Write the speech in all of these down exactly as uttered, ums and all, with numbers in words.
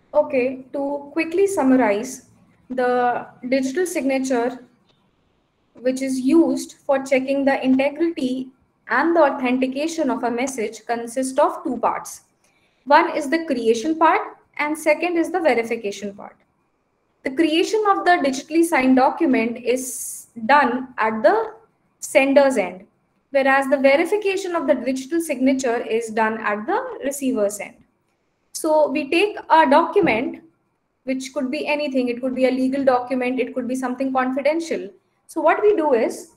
Okay, to quickly summarize, the digital signature, which is used for checking the integrity and the authentication of a message, consists of two parts. One is the creation part, and second is the verification part. The creation of the digitally signed document is done at the sender's end, whereas the verification of the digital signature is done at the receiver's end. So we take a document, which could be anything. It could be a legal document. It could be something confidential. So what we do is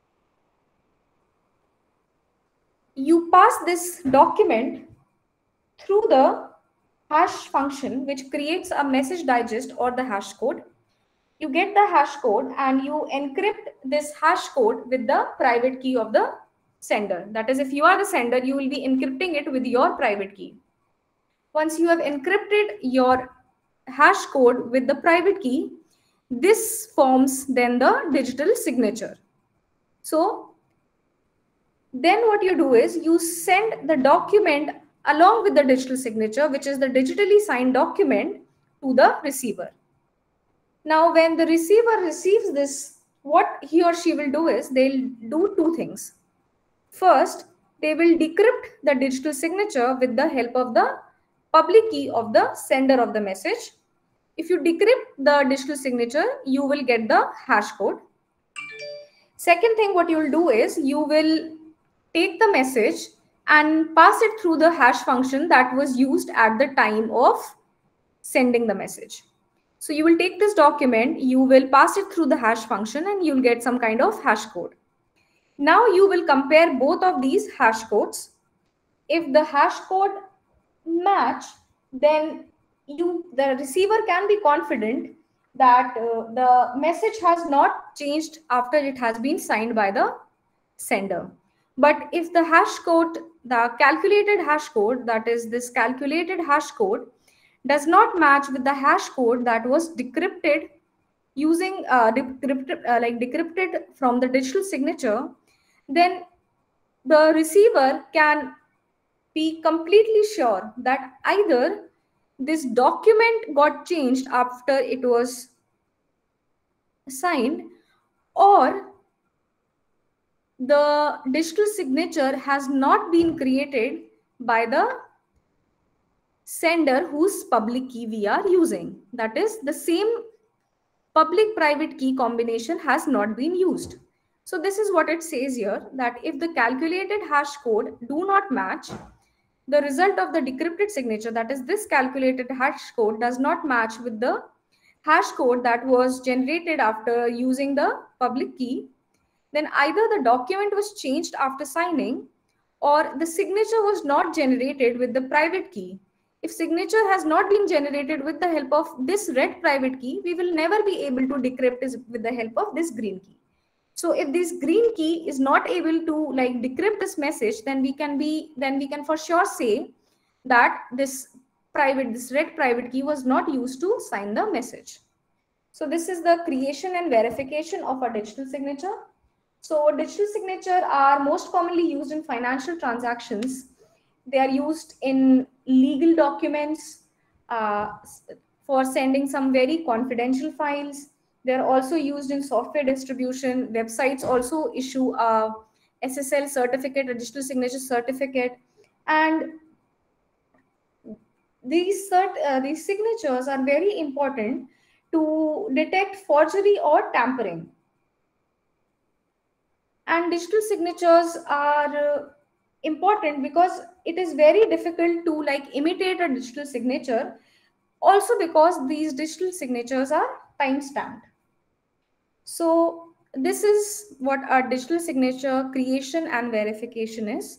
you pass this document through the hash function, which creates a message digest or the hash code. You get the hash code and you encrypt this hash code with the private key of the sender. That is, if you are the sender, you will be encrypting it with your private key. Once you have encrypted your hash code with the private key, this forms then the digital signature. So then what you do is you send the document along with the digital signature, which is the digitally signed document, to the receiver. Now, when the receiver receives this, what he or she will do is they'll do two things. First, they will decrypt the digital signature with the help of the public key of the sender of the message. If you decrypt the digital signature, you will get the hash code. Second thing, what you will do is you will take the message and pass it through the hash function that was used at the time of sending the message. So you will take this document, you will pass it through the hash function, and you'll get some kind of hash code. Now you will compare both of these hash codes. If the hash code match, then you the receiver can be confident that uh, the message has not changed after it has been signed by the sender. But if the hash code, the calculated hash code, that is this calculated hash code, does not match with the hash code that was decrypted using uh, decrypted, uh, like decrypted from the digital signature, then the receiver can be completely sure that either this document got changed after it was signed, or the digital signature has not been created by the sender whose public key we are using. That is, the same public private key combination has not been used. So this is what it says here, that if the calculated hash code do not match, the result of the decrypted signature, that is this calculated hash code, does not match with the hash code that was generated after using the public key, then either the document was changed after signing, or the signature was not generated with the private key. If signature has not been generated with the help of this red private key, we will never be able to decrypt it with the help of this green key. So if this green key is not able to like decrypt this message, then we can be then we can for sure say that this private this red private key was not used to sign the message. So this is the creation and verification of a digital signature. So digital signature are most commonly used in financial transactions. They are used in legal documents, uh, for sending some very confidential files. They're also used in software distribution. Websites also issue a S S L certificate, a digital signature certificate. And these, cert, uh, these signatures are very important to detect forgery or tampering. And digital signatures are uh, important because it is very difficult to like imitate a digital signature, also because these digital signatures are time stamped. So this is what our digital signature creation and verification is.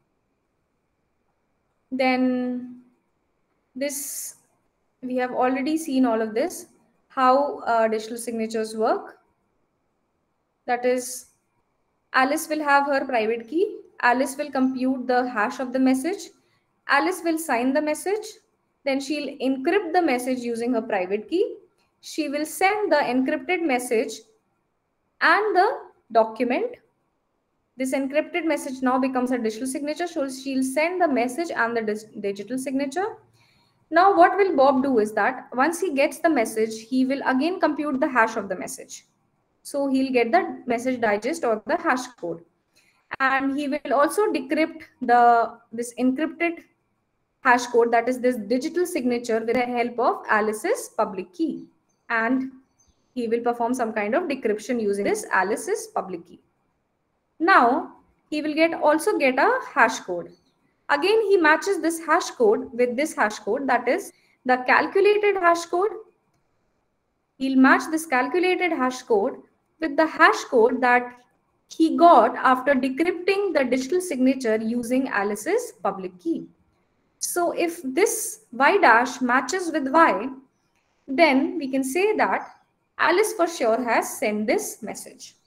Then this, we have already seen all of this, how uh, digital signatures work. That is, Alice will have her private key. Alice will compute the hash of the message. Alice will sign the message. Then she'll encrypt the message using her private key. She will send the encrypted message and the document. This encrypted message now becomes a digital signature. So she'll send the message and the digital signature. Now, what will Bob do is that once he gets the message, he will again compute the hash of the message. So he'll get the message digest or the hash code. And he will also decrypt the this encrypted hash code, that is this digital signature, with the help of Alice's public key. And he will perform some kind of decryption using this Alice's public key. Now, he will get also get a hash code. Again, he matches this hash code with this hash code, that is the calculated hash code. He'll match this calculated hash code with the hash code that he got after decrypting the digital signature using Alice's public key. So if this Y dash matches with Y, then we can say that Alice for sure has sent this message.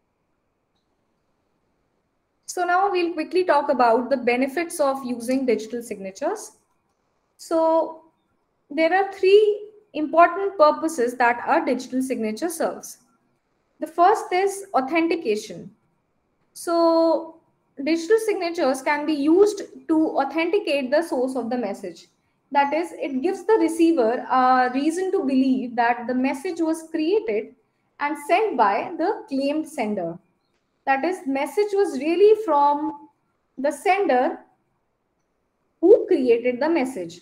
So now we'll quickly talk about the benefits of using digital signatures. So there are three important purposes that a digital signature serves. The first is authentication. So digital signatures can be used to authenticate the source of the message. That is, it gives the receiver a reason to believe that the message was created and sent by the claimed sender. That is, message was really from the sender who created the message.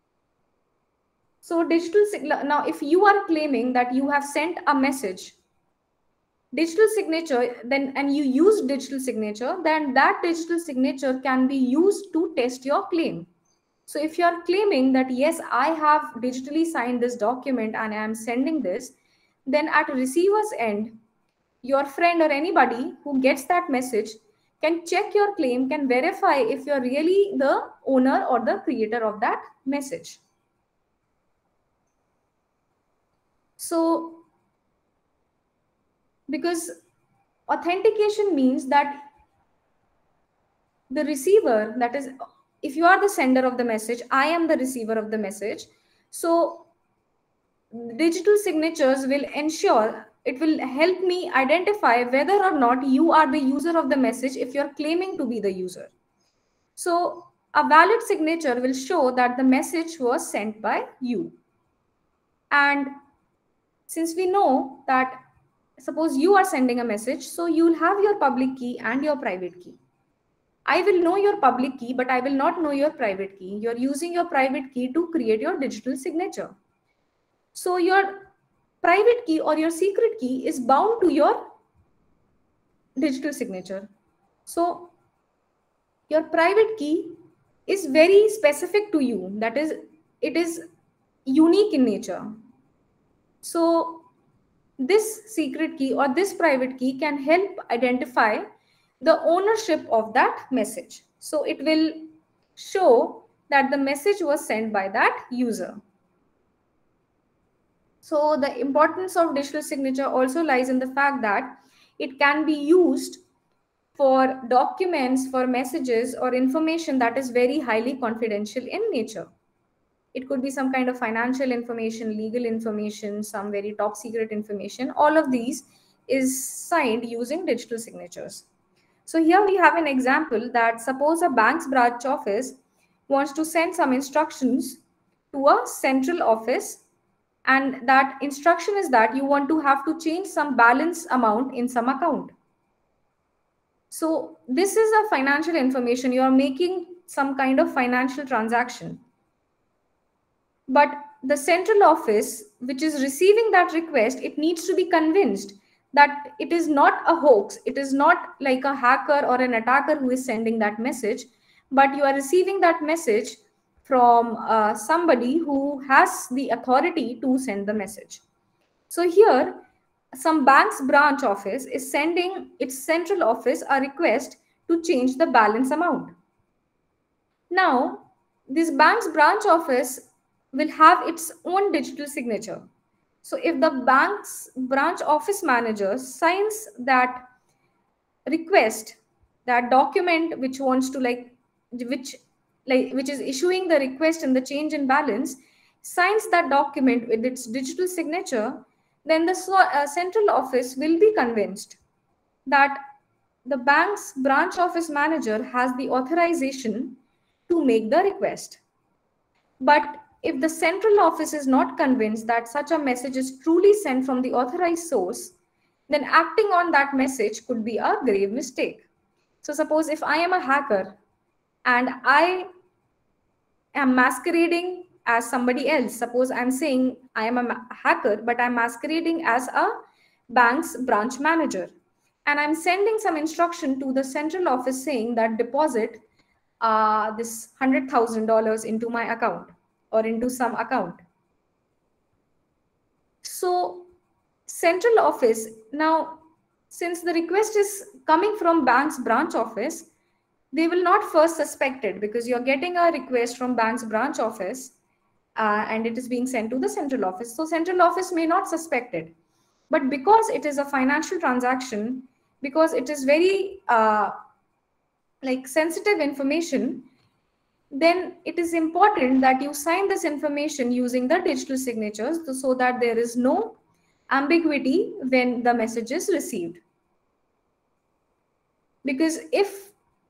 So digital now, if you are claiming that you have sent a message, digital signature, then and you use digital signature, then that digital signature can be used to test your claim. So if you are claiming that yes, I have digitally signed this document and I am sending this, then at receiver's end, your friend or anybody who gets that message can check your claim, can verify if you're really the owner or the creator of that message. So, because authentication means that the receiver, that is, if you are the sender of the message, I am the receiver of the message. So digital signatures will ensure, it will help me identify whether or not you are the user of the message if you're claiming to be the user. So a valid signature will show that the message was sent by you. And since we know that, suppose you are sending a message, so you'll have your public key and your private key. I will know your public key, but I will not know your private key. You're using your private key to create your digital signature. So your private key or your secret key is bound to your digital signature. So your private key is very specific to you. That is, it is unique in nature. So this secret key or this private key can help identify the ownership of that message. So it will show that the message was sent by that user. So the importance of digital signature also lies in the fact that it can be used for documents, for messages or information that is very highly confidential in nature. It could be some kind of financial information, legal information, some very top secret information. All of these is signed using digital signatures. So here we have an example that suppose a bank's branch office wants to send some instructions to a central office, and that instruction is that you want to have to change some balance amount in some account. So this is a financial information. You are making some kind of financial transaction. But the central office, which is receiving that request, it needs to be convinced that it is not a hoax. It is not like a hacker or an attacker who is sending that message, but you are receiving that message from uh, somebody who has the authority to send the message. So here, some bank's branch office is sending its central office a request to change the balance amount. Now, this bank's branch office will have its own digital signature. So if the bank's branch office manager signs that request, that document which wants to like, which like which is issuing the request and the change in balance, signs that document with its digital signature, then the uh, central office will be convinced that the bank's branch office manager has the authorization to make the request. But if the central office is not convinced that such a message is truly sent from the authorized source, then acting on that message could be a grave mistake. So suppose if I am a hacker and I am masquerading as somebody else, suppose I'm saying I am a hacker, but I'm masquerading as a bank's branch manager, and I'm sending some instruction to the central office saying that deposit uh, this one hundred thousand dollars into my account or into some account. So central office, now since the request is coming from bank's branch office, they will not first suspect it because you're getting a request from bank's branch office uh, and it is being sent to the central office. So central office may not suspect it. But because it is a financial transaction, because it is very uh, like sensitive information, then it is important that you sign this information using the digital signatures so that there is no ambiguity when the message is received. Because if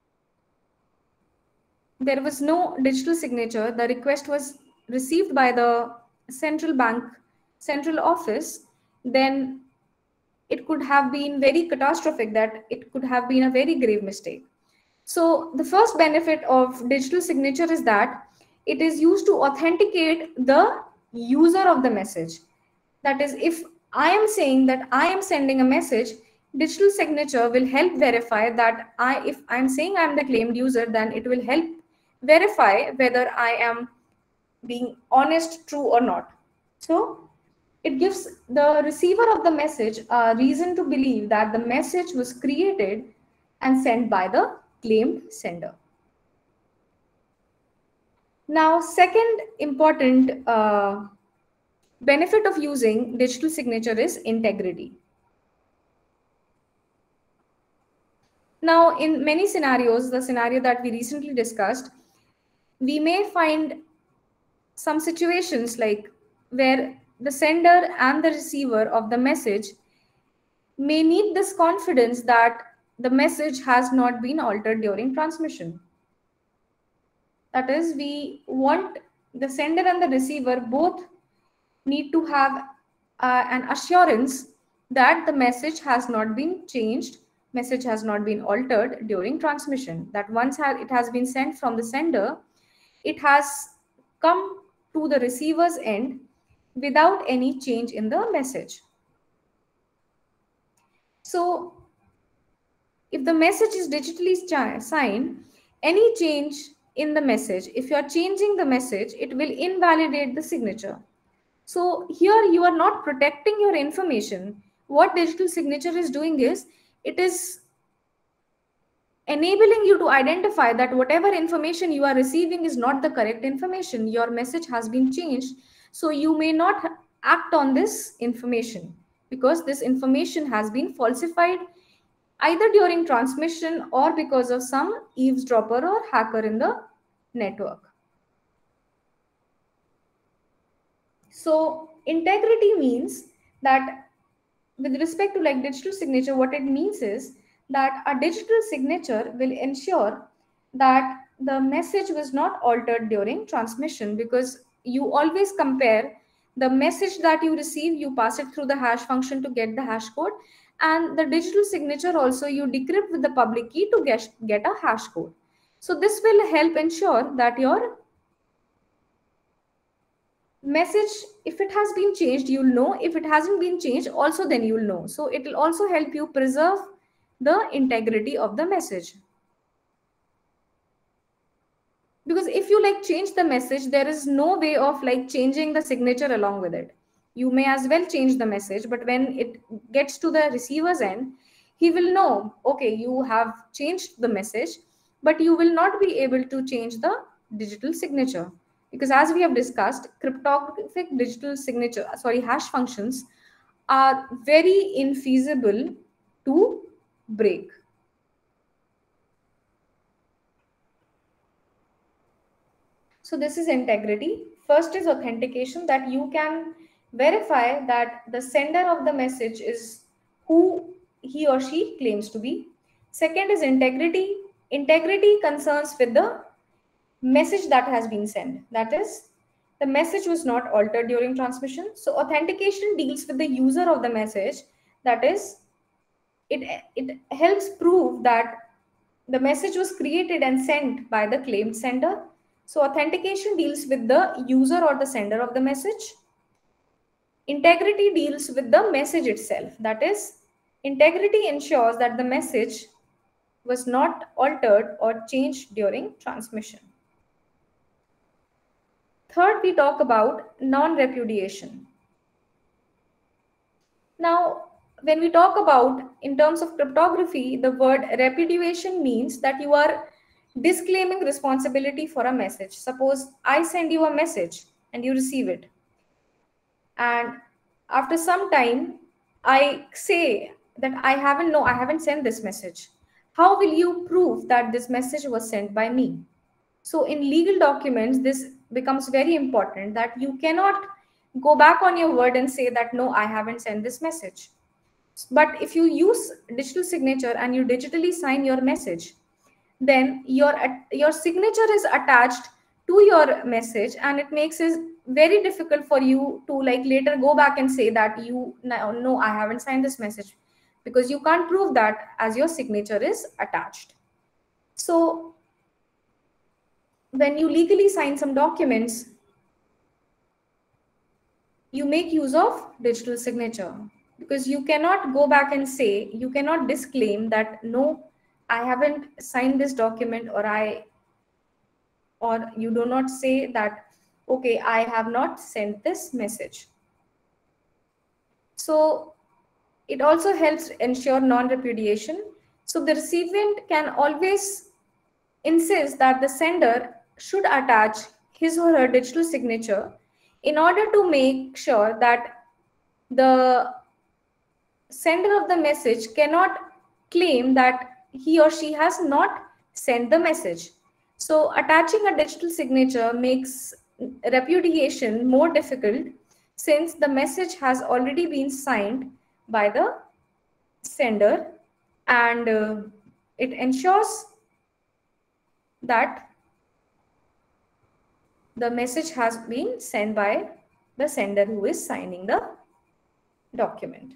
there was no digital signature, the request was received by the central bank, central office, then it could have been very catastrophic, that it could have been a very grave mistake. So the first benefit of digital signature is that it is used to authenticate the user of the message. That is, if I am saying that I am sending a message, digital signature will help verify that I, if I'm saying I'm the claimed user, then it will help verify whether I am being honest, true or not. So it gives the receiver of the message a reason to believe that the message was created and sent by the claimed sender. Now, second important uh, benefit of using digital signature is integrity. Now, in many scenarios, the scenario that we recently discussed, we may find some situations like where the sender and the receiver of the message may need this confidence that the message has not been altered during transmission. That is, we want the sender and the receiver both need to have uh, an assurance that the message has not been changed, message has not been altered during transmission, that once it has been sent from the sender, it has come to the receiver's end without any change in the message. So if the message is digitally signed, any change in the message, if you are changing the message, it will invalidate the signature. So here you are not protecting your information. What digital signature is doing is, it is enabling you to identify that whatever information you are receiving is not the correct information. Your message has been changed. So you may not act on this information because this information has been falsified either during transmission or because of some eavesdropper or hacker in the network. So integrity means that with respect to like digital signature, what it means is that a digital signature will ensure that the message was not altered during transmission, because you always compare the message that you receive, you pass it through the hash function to get the hash code, and the digital signature also you decrypt with the public key to get, get a hash code. So this will help ensure that your message, if it has been changed, you'll know. If it hasn't been changed, also then you'll know. So it will also help you preserve the integrity of the message. Because if you like change the message, there is no way of like changing the signature along with it. You may as well change the message, but when it gets to the receiver's end, he will know, okay, you have changed the message, but you will not be able to change the digital signature. Because as we have discussed, cryptographic digital signature, sorry, hash functions are very infeasible to break. So this is integrity. First is authentication, that you can verify that the sender of the message is who he or she claims to be. Second is integrity. Integrity concerns with the message that has been sent. That is, the message was not altered during transmission. So authentication deals with the user of the message. That is, it, it helps prove that the message was created and sent by the claimed sender. So authentication deals with the user or the sender of the message. Integrity deals with the message itself. That is, integrity ensures that the message was not altered or changed during transmission. Third, we talk about non-repudiation. Now, when we talk about in terms of cryptography, the word repudiation means that you are disclaiming responsibility for a message. Suppose I send you a message and you receive it. And after some time, I say that I haven't, no, I haven't sent this message. How will you prove that this message was sent by me? So in legal documents, this becomes very important, that you cannot go back on your word and say that, no, I haven't sent this message. But if you use digital signature and you digitally sign your message, then your, your signature is attached to your message, and it makes it very difficult for you to like later go back and say that you, no, no, I haven't signed this message, because you can't prove that as your signature is attached. So when you legally sign some documents, you make use of digital signature, because you cannot go back and say, you cannot disclaim that, no, I haven't signed this document, or I, or you do not say that, okay, I have not sent this message. So it also helps ensure non-repudiation. So the recipient can always insist that the sender should attach his or her digital signature in order to make sure that the sender of the message cannot claim that he or she has not sent the message. So attaching a digital signature makes repudiation more difficult, since the message has already been signed by the sender, and uh, it ensures that the message has been sent by the sender who is signing the document.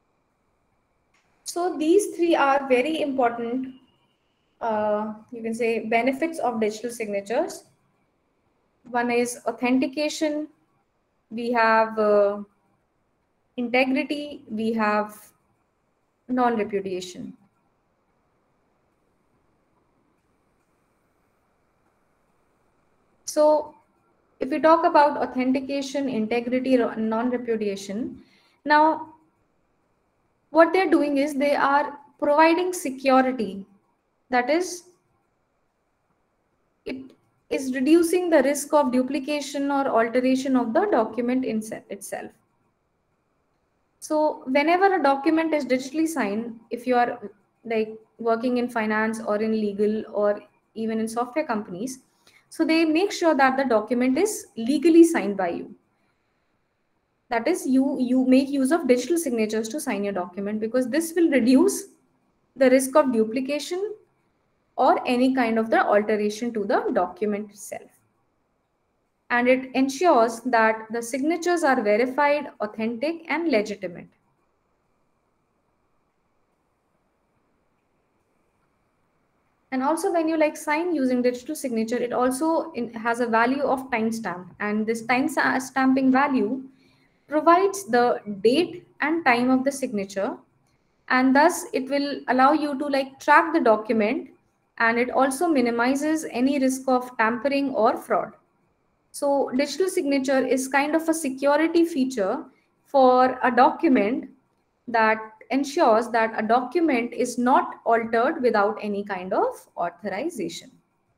So these three are very important, uh, you can say, benefits of digital signatures. One is authentication, we have uh, integrity, we have non-repudiation. So if we talk about authentication, integrity, and non-repudiation, now what they're doing is they are providing security. That is, it is reducing the risk of duplication or alteration of the document in itself. So whenever a document is digitally signed, if you are like working in finance or in legal or even in software companies, so they make sure that the document is legally signed by you. That is, you, you make use of digital signatures to sign your document, because this will reduce the risk of duplication or any kind of the alteration to the document itself. And it ensures that the signatures are verified, authentic, and legitimate. And also when you like sign using digital signature, it also in, has a value of timestamp, and this time stamping value provides the date and time of the signature, and thus it will allow you to like track the document, and it also minimizes any risk of tampering or fraud. So digital signature is kind of a security feature for a document that ensures that a document is not altered without any kind of authorization.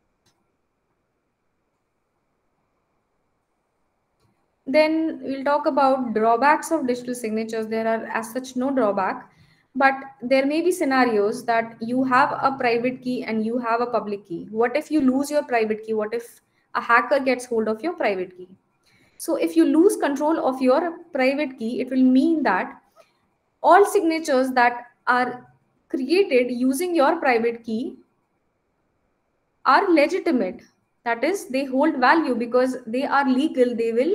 Then we'll talk about drawbacks of digital signatures. There are as such no drawback, but there may be scenarios that you have a private key and you have a public key. What if you lose your private key? What if a hacker gets hold of your private key? So if you lose control of your private key, it will mean that all signatures that are created using your private key are legitimate. That is, they hold value because they are legal. They will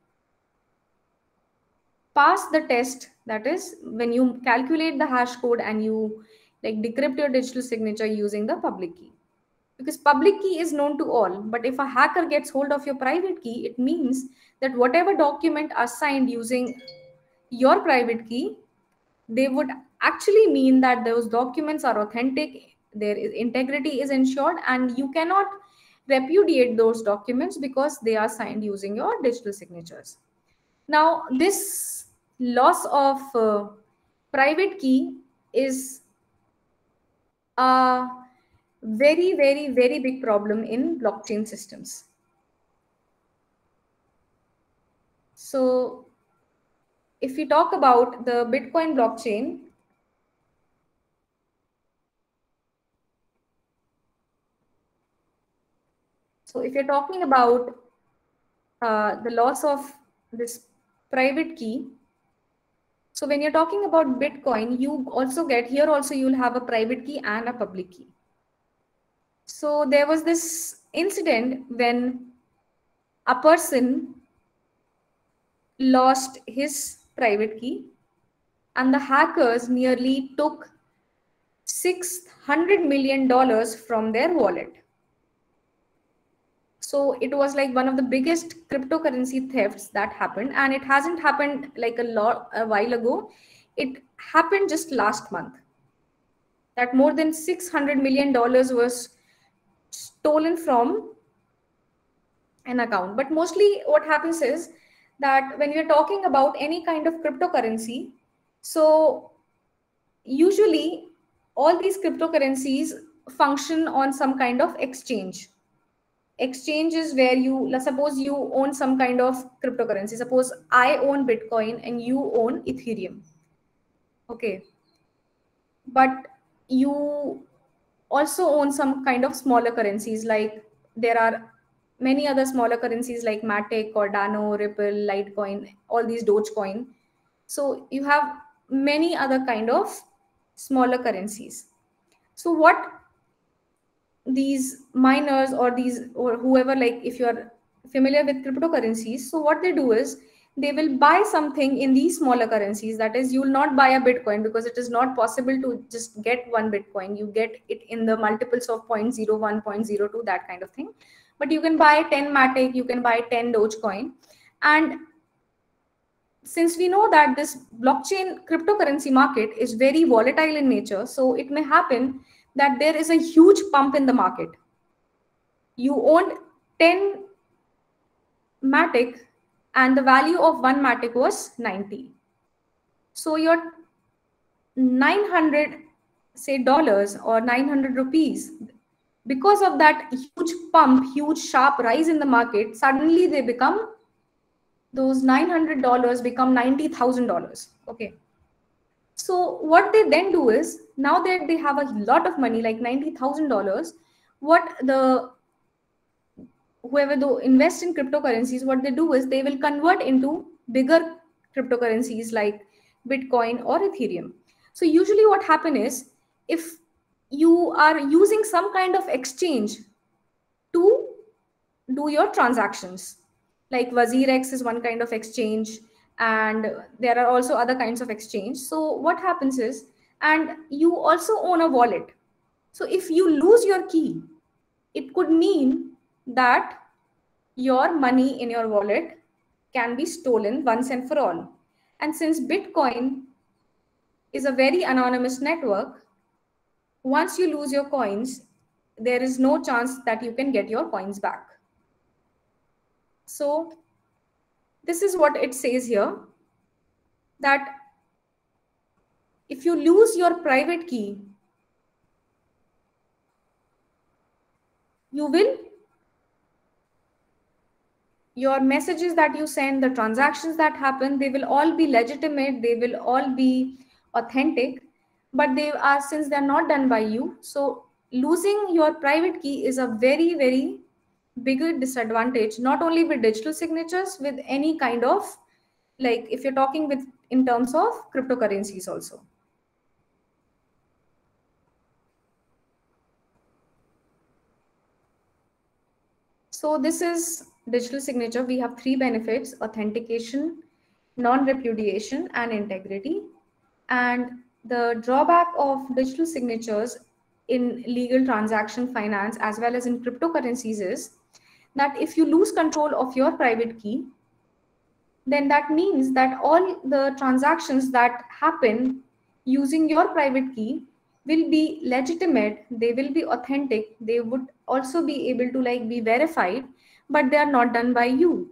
pass the test. That is, when you calculate the hash code and you like decrypt your digital signature using the public key. Because public key is known to all, but if a hacker gets hold of your private key, it means that whatever document are signed using your private key, they would actually mean that those documents are authentic, their integrity is ensured, and you cannot repudiate those documents because they are signed using your digital signatures. Now, this loss of uh, private key is a very, very, very big problem in blockchain systems. So, if we talk about the Bitcoin blockchain, so if you're talking about uh, the loss of this private key, so when you're talking about Bitcoin, you also get here also you'll have a private key and a public key. So there was this incident when a person lost his private key and the hackers nearly took six hundred million dollars from their wallet. So it was like one of the biggest cryptocurrency thefts that happened, and it hasn't happened like a lot a while ago. It happened just last month. That more than six hundred million dollars was stolen from an account. But mostly what happens is that when you're talking about any kind of cryptocurrency, so usually all these cryptocurrencies function on some kind of exchange. Exchange is where you, let's suppose you own some kind of cryptocurrency. Suppose I own Bitcoin and you own Ethereum. Okay. But you also own some kind of smaller currencies, like there are many other smaller currencies like Matic, Cardano, Ripple, Litecoin, all these Dogecoin. So you have many other kind of smaller currencies. So what these miners or these or whoever, like if you're familiar with cryptocurrencies, so what they do is they will buy something in these smaller currencies. That is, you will not buy a Bitcoin because it is not possible to just get one Bitcoin. You get it in the multiples of zero point zero one, zero point zero two, that kind of thing. But you can buy ten Matic, you can buy ten Dogecoin. And since we know that this blockchain cryptocurrency market is very volatile in nature, so it may happen that there is a huge pump in the market. You owned ten Matic and the value of one Matic was ninety. So your nine hundred, say, dollars or nine hundred rupees, because of that huge pump, huge sharp rise in the market, suddenly they become, those nine hundred dollars become ninety thousand dollars. Okay. So what they then do is, now that they have a lot of money, like ninety thousand dollars, what the whoever do invest in cryptocurrencies, what they do is they will convert into bigger cryptocurrencies like Bitcoin or Ethereum. So usually what happen is, if you are using some kind of exchange to do your transactions, like WazirX is one kind of exchange, and there are also other kinds of exchange. So what happens is, and you also own a wallet. So if you lose your key, it could mean that your money in your wallet can be stolen once and for all. And since Bitcoin is a very anonymous network, once you lose your coins, there is no chance that you can get your coins back. So this is what it says here, that if you lose your private key, you will, your messages that you send, the transactions that happen, they will all be legitimate, they will all be authentic, but they are, since they're not done by you, so losing your private key is a very, very bigger disadvantage, not only with digital signatures, with any kind of, like if you're talking with in terms of cryptocurrencies also. So this is digital signature. We have three benefits: authentication, non-repudiation, and integrity. And the drawback of digital signatures in legal transaction finance as well as in cryptocurrencies is that if you lose control of your private key, then that means that all the transactions that happen using your private key will be legitimate, they will be authentic, they would also be able to like be verified, but they are not done by you.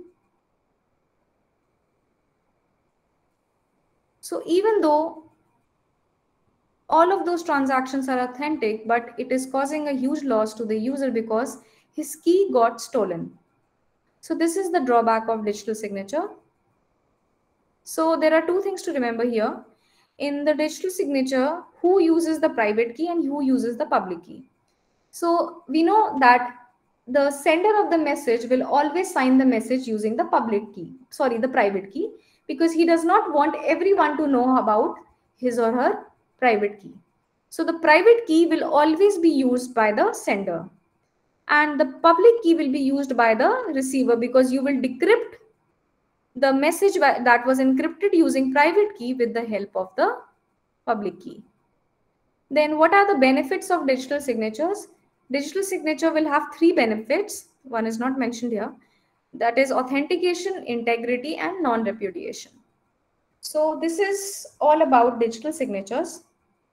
So even though all of those transactions are authentic, but it is causing a huge loss to the user because his key got stolen. So this is the drawback of digital signature. So there are two things to remember here. In the digital signature, who uses the private key and who uses the public key. So we know that the sender of the message will always sign the message using the public key, sorry, the private key, because he does not want everyone to know about his or her private key. So the private key will always be used by the sender and the public key will be used by the receiver, because you will decrypt the message that was encrypted using private key with the help of the public key. Then what are the benefits of digital signatures? Digital signature will have three benefits. One is not mentioned here. That is authentication, integrity, and non-repudiation. So this is all about digital signatures.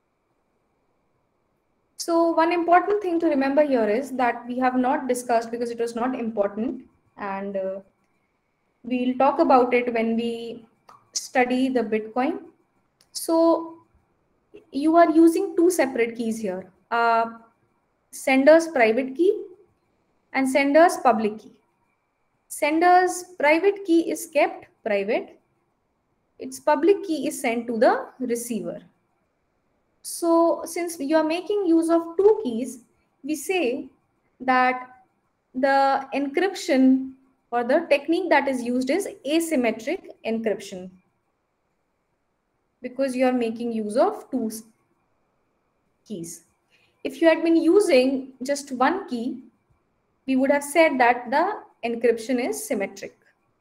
So one important thing to remember here is that we have not discussed because it was not important, and uh, we'll talk about it when we study the Bitcoin. So you are using two separate keys here, uh, sender's private key and sender's public key. Sender's private key is kept private. Its public key is sent to the receiver. So since you are making use of two keys, we say that the encryption or the technique that is used is asymmetric encryption, because you are making use of two keys. If you had been using just one key, we would have said that the encryption is symmetric.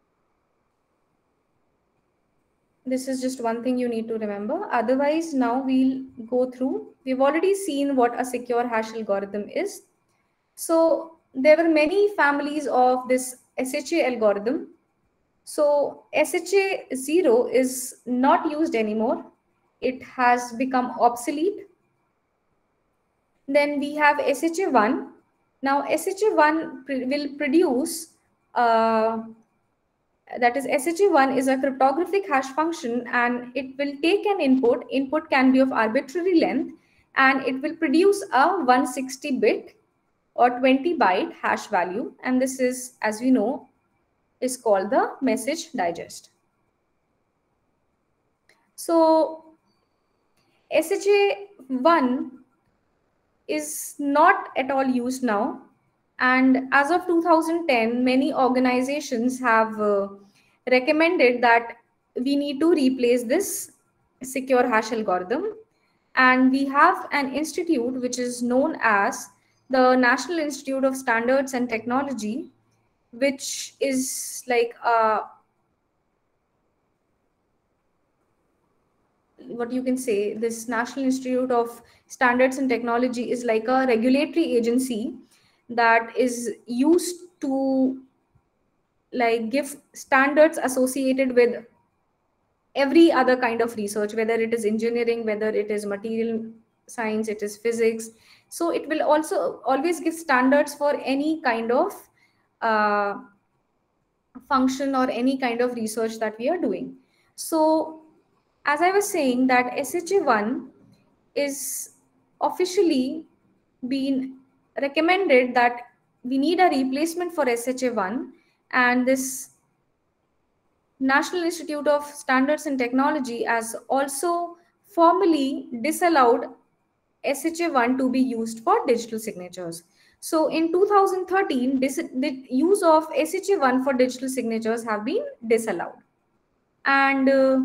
This is just one thing you need to remember. Otherwise, now we'll go through. We've already seen what a secure hash algorithm is. So there were many families of this S H A algorithm. So S H A zero is not used anymore. It has become obsolete. Then we have S H A one. Now S H A one will produce, uh, that is S H A one is a cryptographic hash function, and it will take an input. Input can be of arbitrary length, and it will produce a one hundred sixty bit or twenty byte hash value. And this is, as we know, is called the message digest. So S H A one is not at all used now. And as of two thousand ten, many organizations have uh, recommended that we need to replace this secure hash algorithm. And we have an institute which is known as the National Institute of Standards and Technology, which is like a, what you can say, this National Institute of Standards and Technology is like a regulatory agency that is used to like give standards associated with every other kind of research, whether it is engineering, whether it is material science, it is physics. So it will also always give standards for any kind of uh, function or any kind of research that we are doing. So as I was saying, that S H A one is officially been recommended that we need a replacement for S H A one, and this National Institute of Standards and Technology has also formally disallowed S H A one to be used for digital signatures. So in two thousand thirteen, this, the use of S H A one for digital signatures have been disallowed. And uh,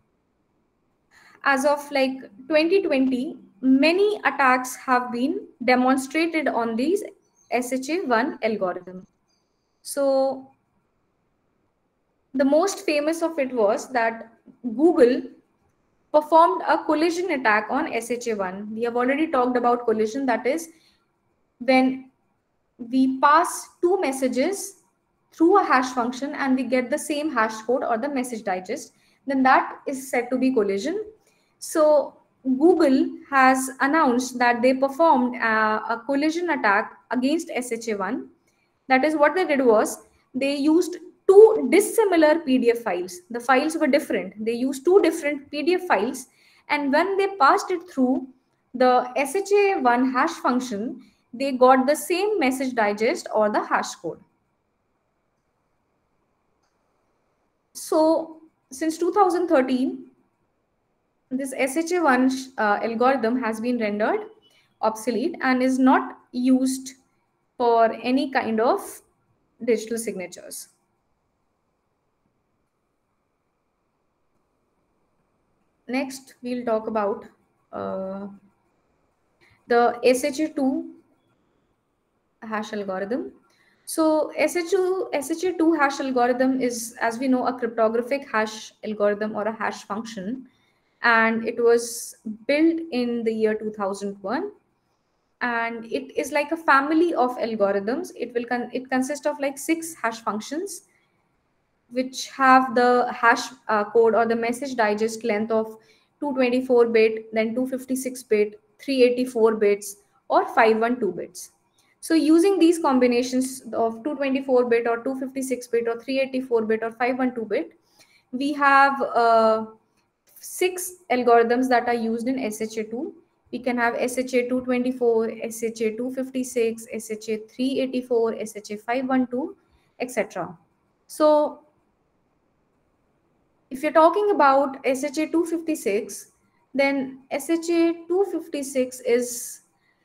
as of like twenty twenty, many attacks have been demonstrated on these S H A one algorithm. So the most famous of it was that Google performed a collision attack on S H A one. We have already talked about collision, that is when we pass two messages through a hash function and we get the same hash code or the message digest, then that is said to be collision. So Google has announced that they performed a, a collision attack against S H A one. That is, what they did was they used two dissimilar P D F files. The files were different. They used two different P D F files, and when they passed it through the S H A one hash function, they got the same message digest or the hash code. So since two thousand thirteen, this S H A one uh, algorithm has been rendered obsolete and is not used for any kind of digital signatures. Next, we'll talk about uh, the S H A two hash algorithm. So S H A two hash algorithm is, as we know, a cryptographic hash algorithm or a hash function, and it was built in the year two thousand one. And it is like a family of algorithms. It will con it consists of like six hash functions, which have the hash uh, code or the message digest length of two twenty-four bit, then two fifty-six bit, three eighty-four bits, or five twelve bits. So using these combinations of two twenty-four bit or two fifty-six bit or three eighty-four bit or five twelve bit, we have uh, six algorithms that are used in S H A two. We can have S H A two twenty-four, S H A two fifty-six, S H A three eighty-four, S H A five twelve, et cetera. So if you're talking about S H A two fifty-six, then S H A two fifty-six is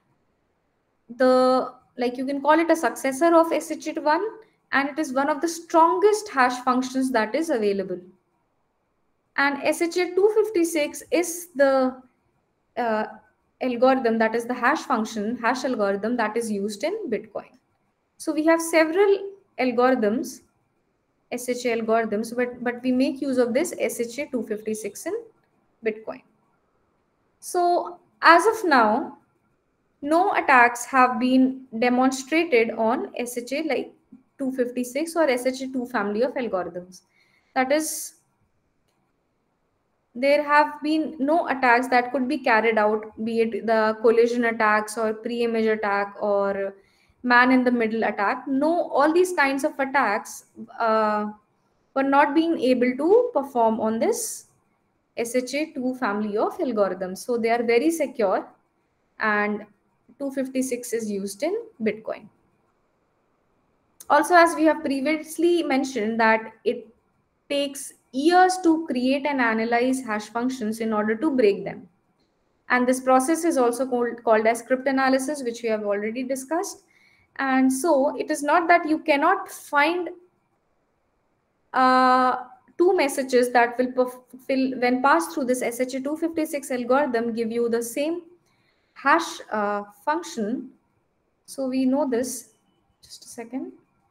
the, like, you can call it a successor of S H A one, and it is one of the strongest hash functions that is available. And S H A two fifty-six is the uh, algorithm, that is the hash function, hash algorithm that is used in Bitcoin. So we have several algorithms, S H A algorithms, but, but we make use of this S H A two fifty-six in Bitcoin. So as of now, no attacks have been demonstrated on S H A like two fifty-six or S H A two family of algorithms. That is, there have been no attacks that could be carried out, be it the collision attacks or pre-image attack or man in the middle attack. No, all these kinds of attacks uh, were not being able to perform on this S H A two family of algorithms. So they are very secure, and two fifty-six is used in Bitcoin. Also, as we have previously mentioned, that it takes years to create and analyze hash functions in order to break them. And this process is also called, called as cryptanalysis, which we have already discussed. And so it is not that you cannot find uh, two messages that will fulfill, when passed through this S H A two fifty-six algorithm, give you the same hash uh, function. So we know this. Just a second.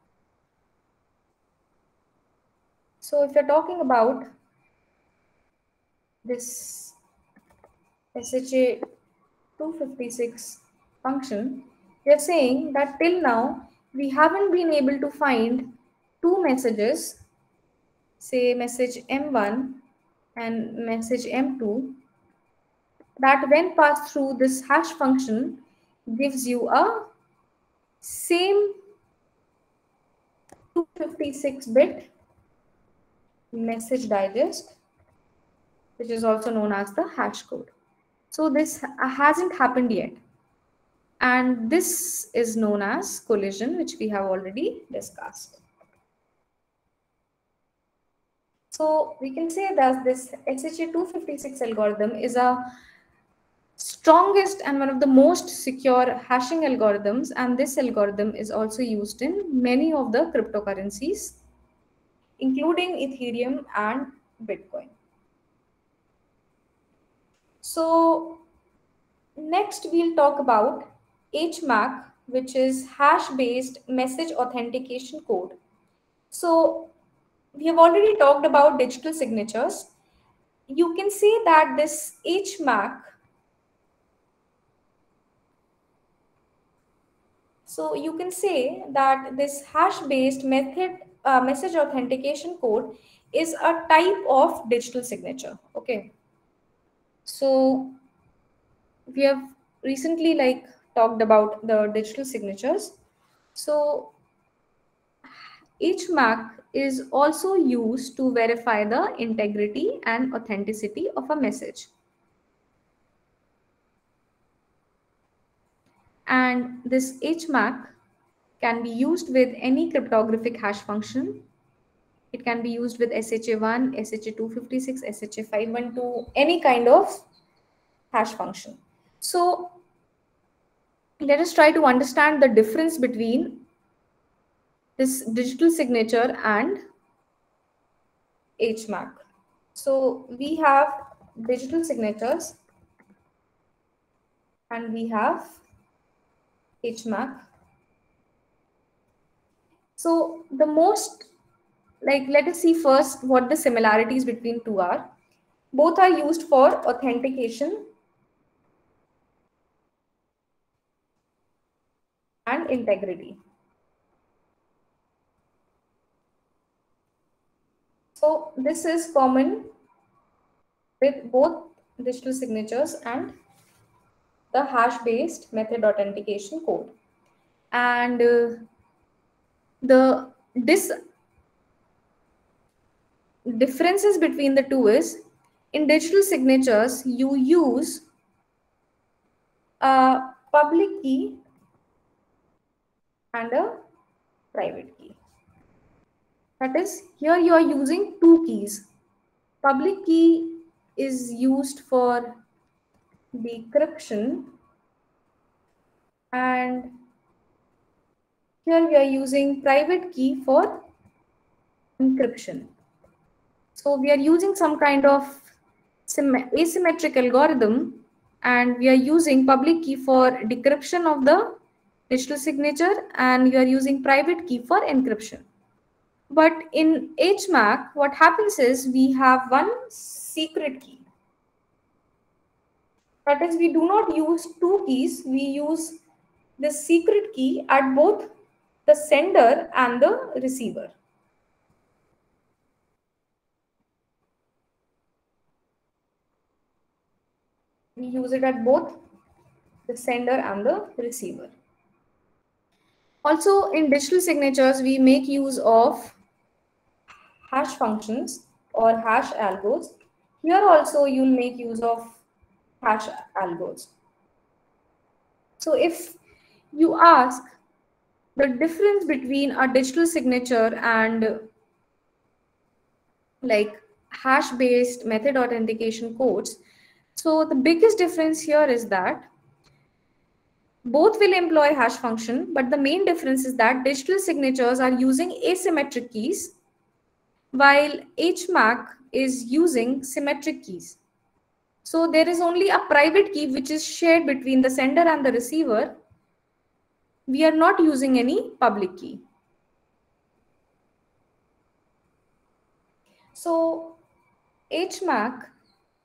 So if you're talking about this S H A two fifty-six function, they're saying that till now we haven't been able to find two messages, say message M one and message M two, that when passed through this hash function gives you a same two fifty-six bit message digest, which is also known as the hash code. So this hasn't happened yet. And this is known as collision, which we have already discussed. So we can say that this S H A two fifty-six algorithm is a strongest and one of the most secure hashing algorithms, and this algorithm is also used in many of the cryptocurrencies, including Ethereum and Bitcoin. So next we'll talk about H M A C which is hash-based message authentication code. So we have already talked about digital signatures. You can see that this H M A C, so you can say that this hash-based method uh, message authentication code is a type of digital signature. Okay. So we have recently like talked about the digital signatures. So H M A C is also used to verify the integrity and authenticity of a message. And this H M A C can be used with any cryptographic hash function. It can be used with S H A one, S H A two fifty-six, S H A five twelve, any kind of hash function. So let us try to understand the difference between this digital signature and H M A C. So we have digital signatures and we have H M A C. So the most, like, let us see first what the similarities between two are. Both are used for authentication and integrity. So this is common with both digital signatures and the hash-based method authentication code. And uh, the dis differences between the two is, in digital signatures, you use a public key and a private key. That is, here you are using two keys. Public key is used for decryption, and here we are using private key for encryption. So we are using some kind of asymmetric algorithm, and we are using public key for decryption of the digital signature, and we are using private key for encryption. But in H M A C, what happens is we have one secret key. That is, we do not use two keys, we use the secret key at both the sender and the receiver. We use it at both the sender and the receiver. Also, in digital signatures, we make use of hash functions or hash algos. Here also, you'll make use of hash algos. So if you ask the difference between a digital signature and like hash-based method authentication codes, so the biggest difference here is that both will employ hash function, but the main difference is that digital signatures are using asymmetric keys, while H M A C is using symmetric keys. So there is only a private key which is shared between the sender and the receiver. We are not using any public key. So H M A C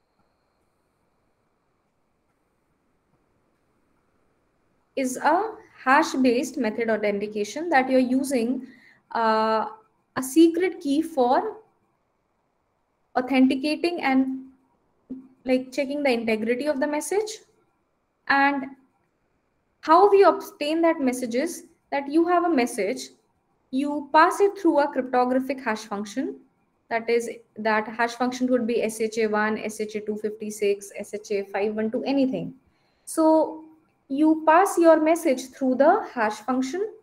is a hash-based method authentication that you're using uh, a secret key for authenticating and like checking the integrity of the message. And how we obtain that message is that you have a message, you pass it through a cryptographic hash function. That is, that hash function would be S H A one, S H A two fifty-six, S H A five twelve, anything. So you pass your message through the hash function,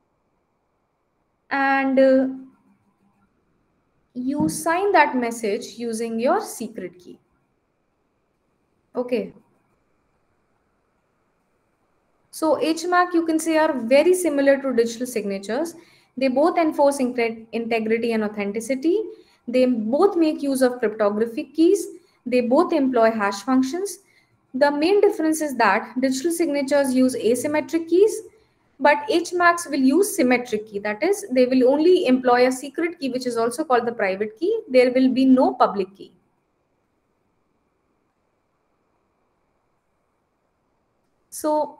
and uh, you sign that message using your secret key. Okay. So H M A C, you can say, are very similar to digital signatures. They both enforce integrity and authenticity. They both make use of cryptographic keys. They both employ hash functions. The main difference is that digital signatures use asymmetric keys, But H MACs will use symmetric key. That is, they will only employ a secret key, which is also called the private key. There will be no public key. So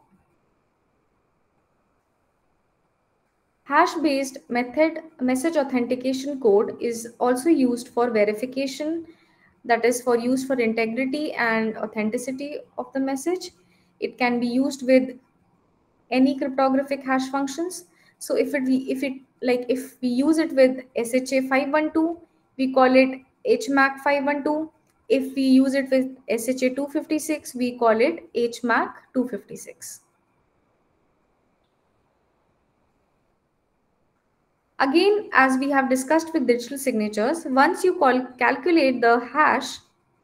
hash-based method message authentication code is also used for verification, that is for use for integrity and authenticity of the message. It can be used with any cryptographic hash functions. So if it if it like if we use it with S H A five one two, we call it H MAC five one two. If we use it with S H A two fifty-six, we call it H MAC two fifty-six. Again, as we have discussed with digital signatures, once you call calculate the hash,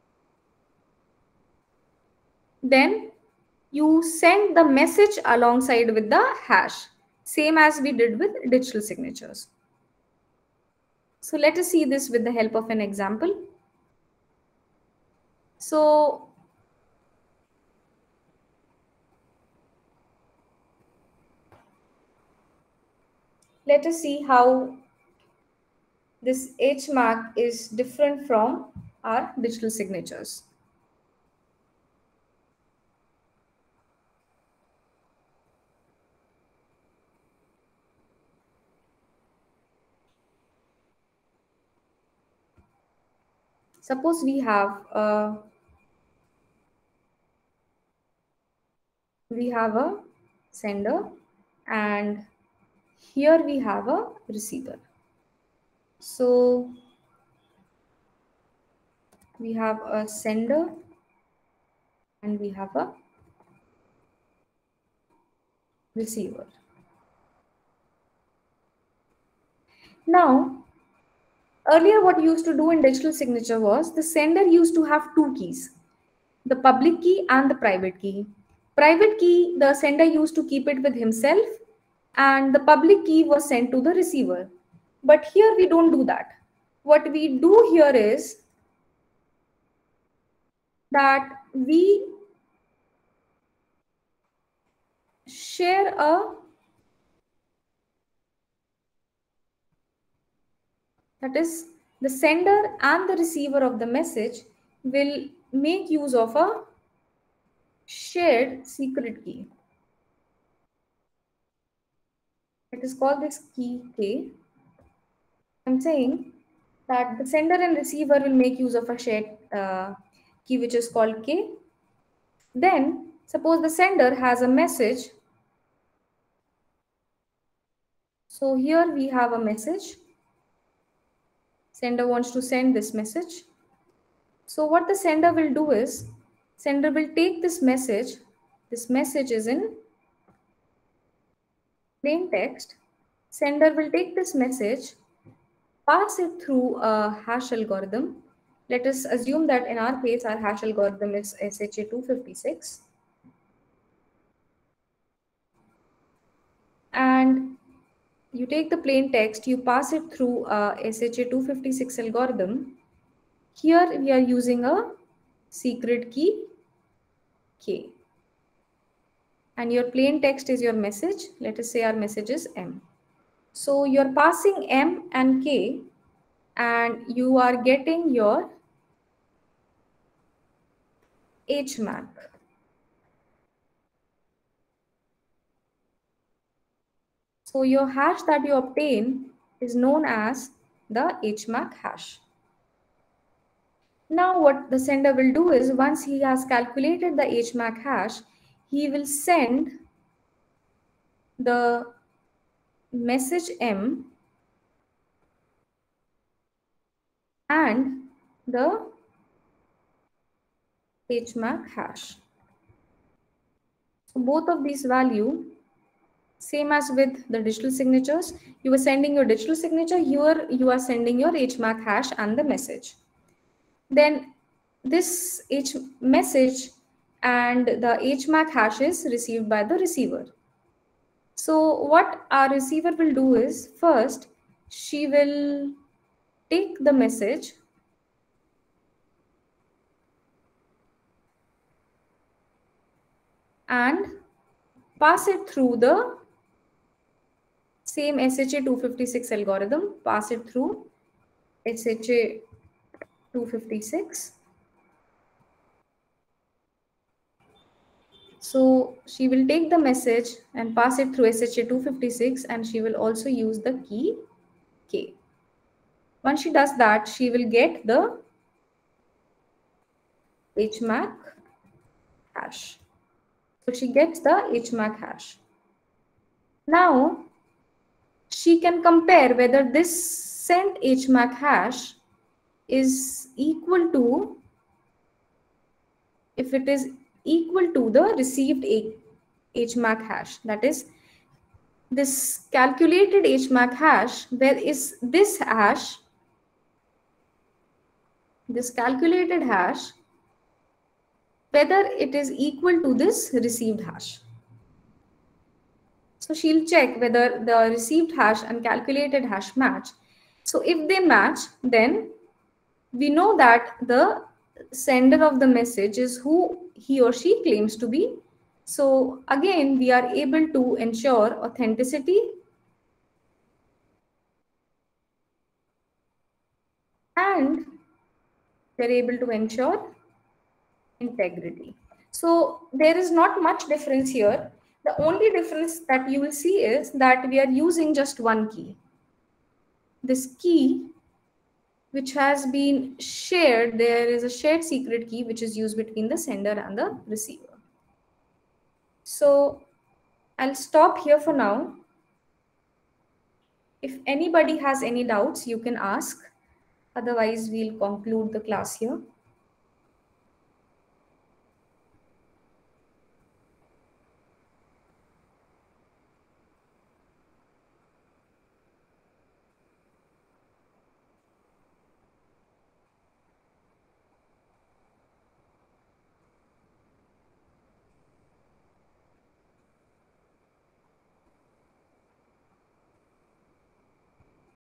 then you send the message alongside with the hash, same as we did with digital signatures. So let us see this with the help of an example. So let us see how this H MAC is different from our digital signatures. Suppose we have a, we have a sender, and here we have a receiver. So we have a sender and we have a receiver. Now, earlier what you used to do in digital signature was the sender used to have two keys, the public key and the private key. Private key, the sender used to keep it with himself, and the public key was sent to the receiver. But here we don't do that. What we do here is that we share a that is the sender and the receiver of the message will make use of a shared secret key. It is called this key K. I'm saying that the sender and receiver will make use of a shared uh, key which is called K. Then suppose the sender has a message. So here we have a message. Sender wants to send this message. So what the sender will do is, sender will take this message. This message is in plain text. Sender will take this message, pass it through a hash algorithm. Let us assume that in our case, our hash algorithm is S H A two fifty-six. And you take the plain text, you pass it through a S H A two fifty-six algorithm. Here we are using a secret key K. And your plain text is your message. Let us say our message is M. So you're passing M and K, and you are getting your H MAC. So your hash that you obtain is known as the H MAC hash. Now what the sender will do is, once he has calculated the H MAC hash, he will send the message M and the H MAC hash. So both of these value, same as with the digital signatures, you were sending your digital signature, here you are sending your H MAC hash and the message. Then this H message and the H MAC hash is received by the receiver. So what our receiver will do is, first she will take the message and pass it through the Same S H A two fifty-six algorithm, pass it through S H A two fifty-six. So she will take the message and pass it through S H A two fifty-six, and she will also use the key K. Once she does that, she will get the H MAC hash. So she gets the H MAC hash. Now she can compare whether this sent H MAC hash is equal to, if it is equal to the received H MAC hash, that is this calculated H MAC hash, where is this hash, this calculated hash, whether it is equal to this received hash. So she'll check whether the received hash and calculated hash match. So if they match, then we know that the sender of the message is who he or she claims to be. So again, we are able to ensure authenticity and we're able to ensure integrity. So there is not much difference here. The only difference that you will see is that we are using just one key. This key, which has been shared, there is a shared secret key which is used between the sender and the receiver. So I'll stop here for now. If anybody has any doubts, you can ask. Otherwise, we'll conclude the class here.